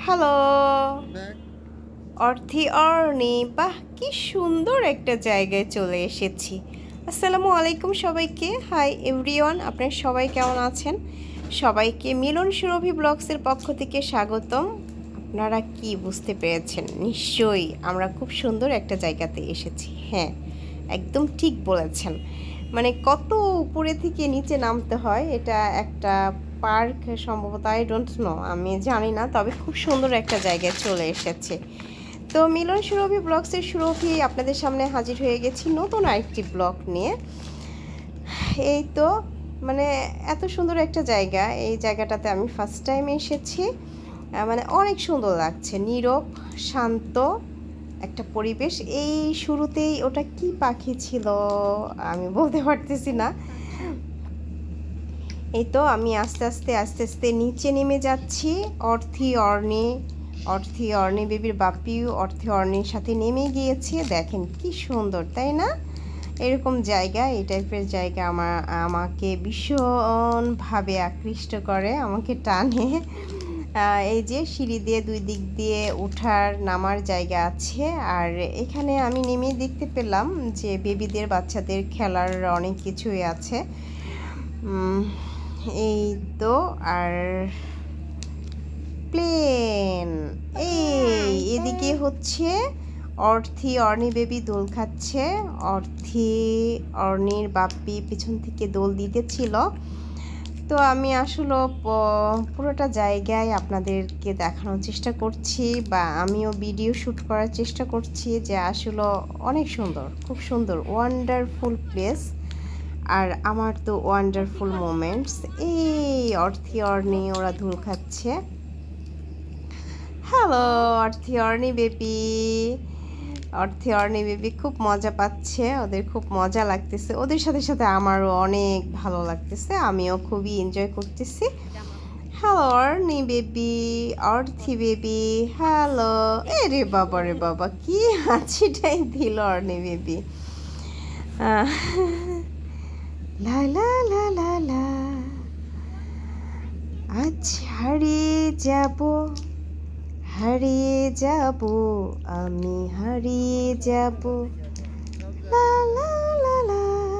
Hello worthy অর্ণি, বাহ কি সুন্দর একটা জায়গায় চলে এসেছি। আসসালামু আলাইকুম সবাইকে। হাই এভরিওয়ান, আপনারা সবাই কেমন আছেন? সবাইকে মিলন সুরভি ব্লগসের পক্ষ থেকে স্বাগতম। আপনারা কি বুঝতে পেরেছেন? নিশ্চয়ই আমরা খুব সুন্দর একটা জায়গাতে এসেছি। হ্যাঁ, একদম ঠিক বলেছেন। মানে কত উপরে থেকে নিচে নামতে হয়, এটা একটা পার্ক সম্ভবত, আই ডোন্ট নো, আমি জানি না, তবে খুব সুন্দর একটা জায়গায় চলে এসেছে। তো মিলন সুরভি ব্লগসের সুরভি আপনাদের সামনে হাজির হয়ে গেছি নতুন আরেকটি ব্লগ নিয়ে। এই তো মানে এত সুন্দর একটা জায়গা, এই জায়গাটাতে আমি ফার্স্ট টাইম এসেছি। মানে অনেক সুন্দর লাগছে, নীরব শান্ত একটা পরিবেশ। এই শুরুতেই ওটা কি পাখি ছিল আমি বলতে পারতেছি না। এই তো আমি আস্তে আস্তে নিচে নেমে যাচ্ছি। অর্থি অর্ণি বেবির বাপিও অর্থি অর্ণির সাথে নেমে গিয়েছে। দেখেন কি সুন্দর, তাই না? এরকম জায়গা, এই টাইপের জায়গা আমাকে ভীষণভাবে আকৃষ্ট করে, আমাকে টানে। এই যে সিঁড়ি দিয়ে দুই দিক দিয়ে ওঠার নামার জায়গা আছে। আর এখানে আমি নেমে দেখতে পেলাম যে বেবিদের বাচ্চাদের খেলার অনেক কিছুই আছে। এই তো আর প্লেন, এদিকে হচ্ছে অর্থি অর্ণি বেবি দোল খাচ্ছে। অর্ণির বাপ্পি পিছন থেকে দোল দিতেছিল। তো আমি আসলে পুরোটা জায়গায় আপনাদেরকে দেখানোর চেষ্টা করছি, বা আমিও ভিডিও শ্যুট করার চেষ্টা করছি, যে আসলে অনেক সুন্দর, খুব সুন্দর, ওয়ান্ডারফুল প্লেস। আর আমার তো ওয়ান্ডারফুল মোমেন্টস। এই অর্থি অর্ণি ওরা ধুল খাচ্ছে। হ্যালো অর্থি অর্ণি বেবি খুব মজা পাচ্ছে, ওদের খুব মজা লাগতেছে, ওদের সাথে সাথে আমারও অনেক ভালো লাগতেছে, আমিও খুবই এনজয় করতেছি। Hello Arni baby, Arthi baby, hello. রে বাবা কি হাঁচিটাই দিল অর্ণি বেবি। লা লা লা লা লা, আজ হারিয়ে যাব আমি, হারিয়ে যাব। লা লা লা লা,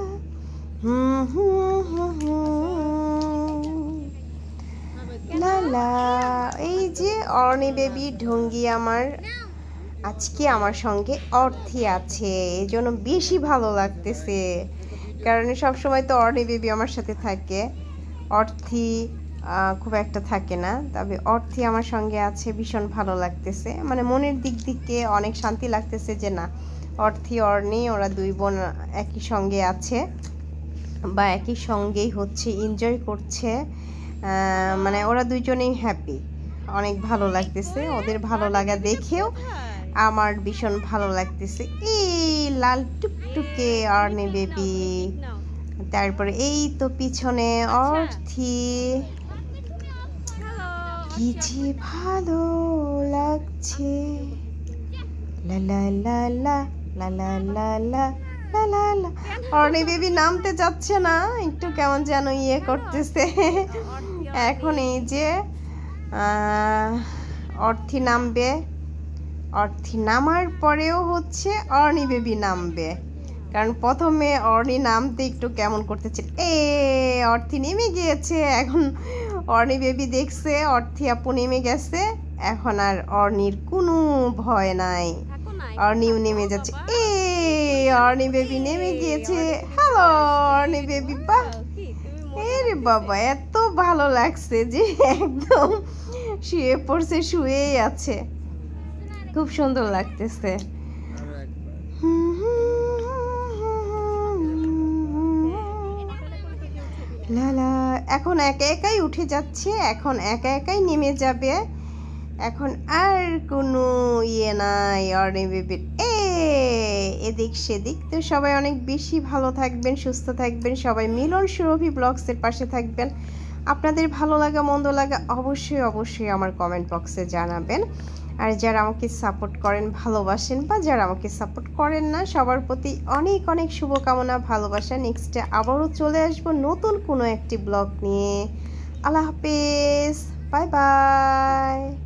লা লা। এই যে অর্ণি বেবি ঢঙ্গি আমার, আজকে আমার সঙ্গে অর্থি আছে, এই জন্য বেশি ভালো লাগতেছে। কারণ সবসময় তো অর্ণি বেবি আমার সাথে থাকে, অর্থি খুব একটা থাকে না। তবে অর্থি আমার সঙ্গে আছে, ভীষণ ভালো লাগতেছে, মানে মনের দিক থেকে অনেক শান্তি লাগতেছে যে না, অর্থি অর্ণি ওরা দুই বোন একই সঙ্গে আছে, বা একই সঙ্গেই হচ্ছে এনজয় করছে। মানে ওরা দুইজনেই হ্যাপি, অনেক ভালো লাগতেছে। ওদের ভালো লাগা দেখেও আমার ভীষণ ভালো লাগতেছে। এই লাল টুকটুকে অর্ণি বেবি, তারপরে এই তো পিছনে অর্থি, কি যে ভালো লাগছে। লা লা লা লা লা লা লা লা লা লা লা। অর্ণি বেবি নামতে যাচ্ছে না, একটু কেমন যেন ইয়ে করতেছে। এখন এই যে অর্থি নামবে, অর্থি নামার পরেও হচ্ছে অর্ণি বেবি নামবে, কারণ প্রথমে অর্ণি নামতে একটু কেমন করতেছে। অর্থি নেমে গিয়েছে। এখন অর্ণি বেবি দেখছে অর্থি আপু নেমে গেছে, এখন আর অর্ণির কোনো ভয় নাই, অর্ণিও নেমে যাচ্ছে। অর্ণি বেবি নেমে গিয়েছে। হ্যালো অর্ণি বেবি, বাহ রে বাবা এত ভালো লাগছে যে একদম শুয়ে পড়ছে, শুয়েই আছে, খুব সুন্দর লাগতেছে। লালা এখন একা একাই উঠে যাচ্ছে, এখন একা একাই নেমে যাবে, এখন আর কোনো ইয়ে নাই অর্ণি বেবির। এদিক সেদিক। তো সবাই অনেক বেশি ভালো থাকবেন, সুস্থ থাকবেন, সবাই মিলন সুরভি ব্লগসের পাশে থাকবেন। আপনাদের ভালো লাগা মন্দ লাগা অবশ্যই আমার কমেন্ট বক্সে জানাবেন। আর যারা আমাকে সাপোর্ট করেন, ভালোবাসেন, বা যারা আমাকে সাপোর্ট করেন না, সবার প্রতি অনেক অনেক শুভকামনা, ভালোবাসা। নেক্সটে আবারও চলে আসবো নতুন কোনো একটি ব্লগ নিয়ে। আল্লাহ হাফেজ, বাই বাই।